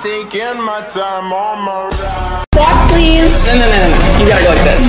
taking my time on my ride. Walk, please. No. You gotta go like this.